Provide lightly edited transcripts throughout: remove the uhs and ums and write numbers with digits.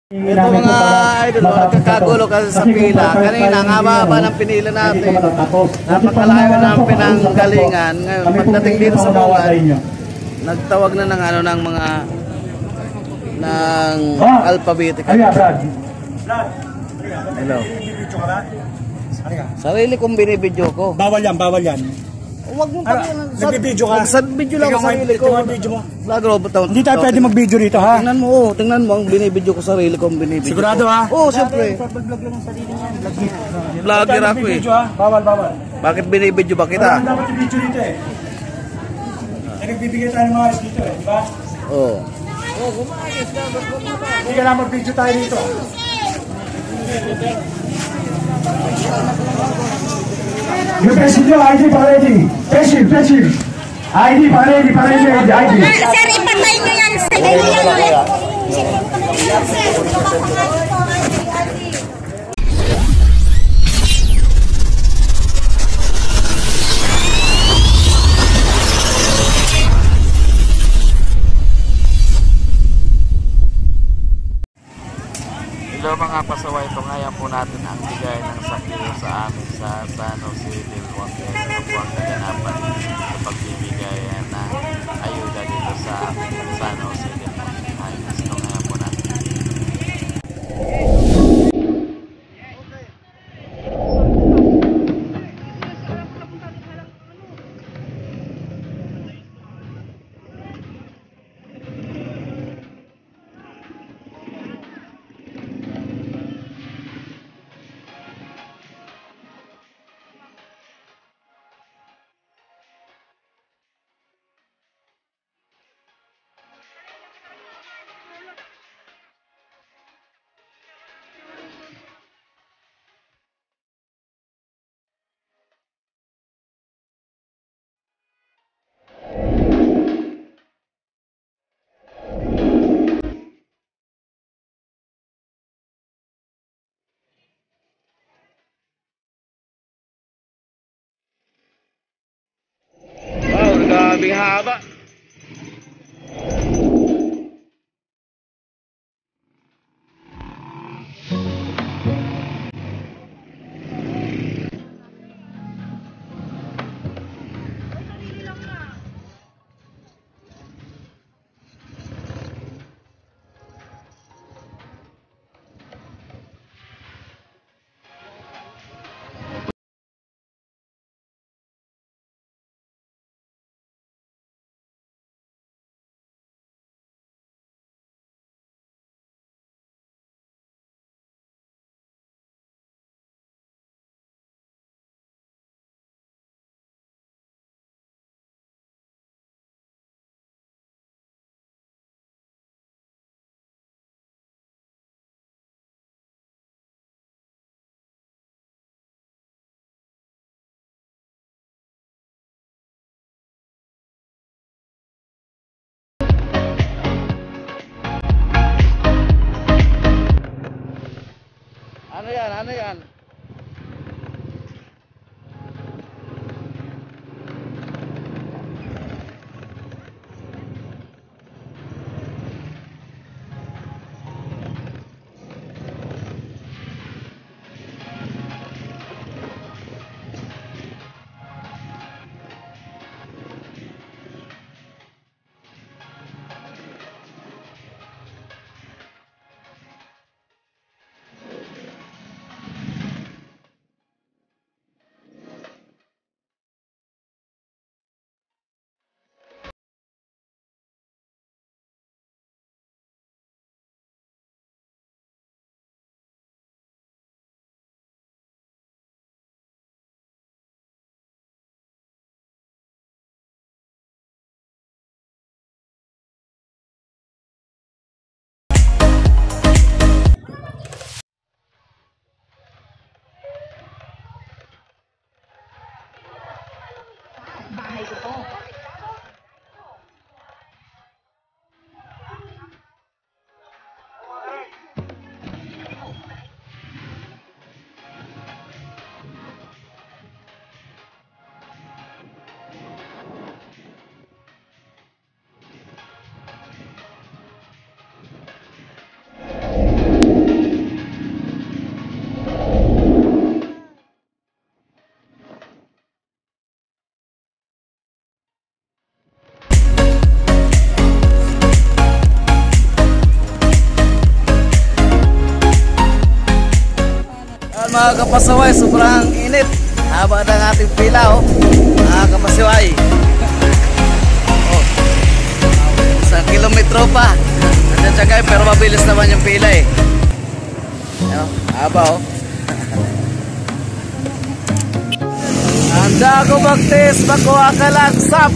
Ito mga idol, nagkakagulo kasi sa pila. Kanina, ang haba ng pinila natin. Napakalayo ng pinanggalingan. Ngayon, pagdating dito sa bungad, nagtawag na ng ano ng mga ng alphabetical. Hello. Sarili kong binibidyo ko. Bawal yan, bawal yan. Huwag mong nagbibidyo ka? Nag-video lang ako sarili ko. Hindi tayo pwede mag-video rito, ha? Tingnan mo ang binibidyo ko, sarili kong binibidyo. Sigurado, ha? Oo, siyempre. Vlog lang ang sarili niya. Vlogger ako eh. Bawal, bawal. Bakit binibidyo ba kita? Dapat i-video rito eh. Nagbibigay tayo ng mga ayos dito eh, di ba? Oo. Hindi ka na mag-video tayo dito. Yung pencil nyo, ID pa ready. Pencil. ID pa ready, ID. Sir, ipatay nyo yan. Sagay nyo yan ulit. Hello mga pasaway, tungayan po natin ang bigay ng sakyo sa amin sa San Jose del Monte. Ito po ang kaganapan sa pagbibigay ng ayuda dito sa San Jose del Monte. Ayos, tungayan po natin. Wow, grabing haba. Ano yan? mga kapasaway, sobrang init. Haba ng ating pila, oh. Mga kapasaway. Oh. 1 kilometro pa. Nandiyan siya guys, pero mabilis naman yung pila eh. Ayan, haba oh. Handa ako mag-test, makuha ka lang, sap.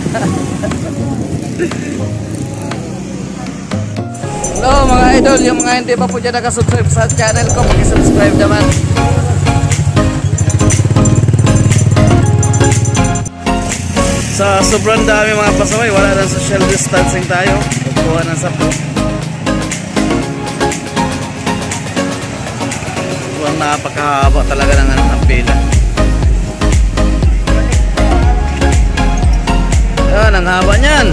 Hello mga idol, yung mga hindi pa po dyan nakasubscribe sa channel ko, mag-subscribe naman. Sa sobrang dami mga pasaway, wala na social distancing tayo. Kukuha ng sapo. Sobrang napakahaba talaga ng pila. Yan, ang haba niyan.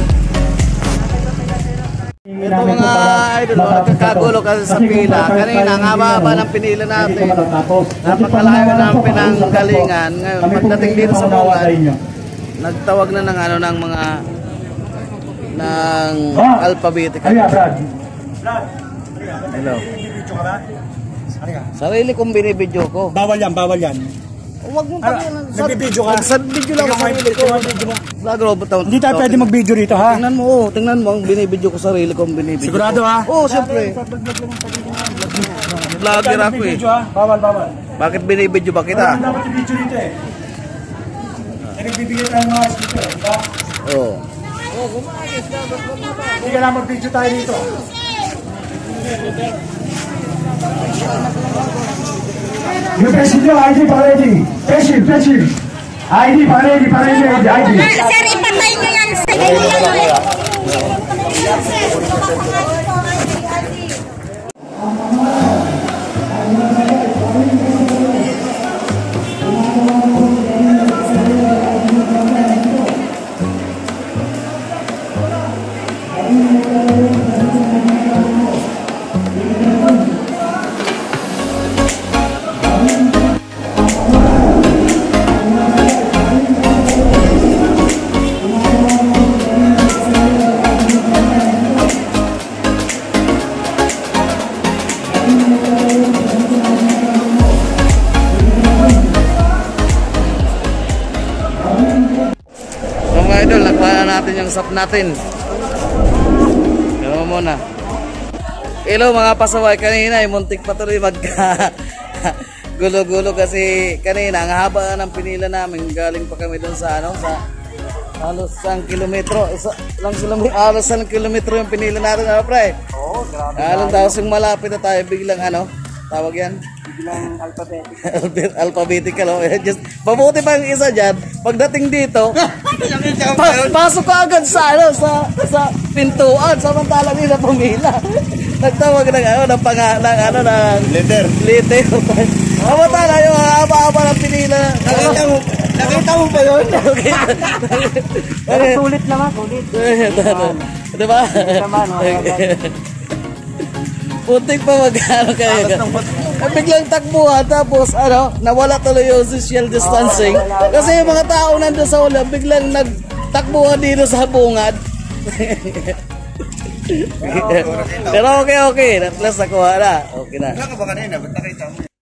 Ito mga idol, nagkakagulo kasi sa pila. Kanina, ang haba-haba ng pinila natin. Napakalayo ng pinanggalingan. Ngayon, pagdating dito sa bungad, nagtawag na ng ano ng mga ng alphabetical. Hello. Sarili kong binibidyo ko. Bawal yan, bawal yan. Huwag mong pagyan. Nagbibidyo ka. Sa video lang ako sarili ko. Hindi tayo pwede mag-video dito ha. Tingnan mo ang binibidyo ko, sarili kong binibidyo. Sigurado ha? Oo, siyempre. Vlogger ako eh. Bawal, bawal. Bakit binibidyo ba kita? Dapat i-video dito eh. Nagbibigay tayo mga speaker, diba? Oo. Hindi ka lang mag-video tayo dito. Yung pesin nyo, ID pa ready. Pesin. ID pa ready, ID. Sir, ipatay nyo yan. Sige nyo yan ulit. Mga idol, nakuha natin yung sap natin. Gano'n muna. Hello mga pasaway, kanina muntik pa tuloy magka gulo-gulo kasi kanina ang haba ng pinila namin. Galing pa kami dun sa ano, sa halos 1 kilometro. Halos 1 kilometro yung pinila natin, ano pre? Oo, grabe. Halos tapos yung malapit na tayo, biglang ano, tawag yan? Biglang alphabetical. Alphabetical, oh. Just, mabuti pa yung isa dyan. Pagdating dito, pasok ka agad sa ano, sa pintuan, samantalang nila pumila. Nagtawag ng ano, ng ano, ng letter. Samantala yung haba-haba ng pinila. Nakita mo ba yun? Sulit naman, sulit. Diba? Putik pa mag-ano kayo. Biglang takbuhan, tapos ano, nawala tuloy yung social distancing. Kasi yung mga tao nandun sa ulo, biglang nagtakbuhan dito sa bungad. Pero okay. At least nakuha na. Okay na. Wala ka ba kanina? Ba't nakita mo?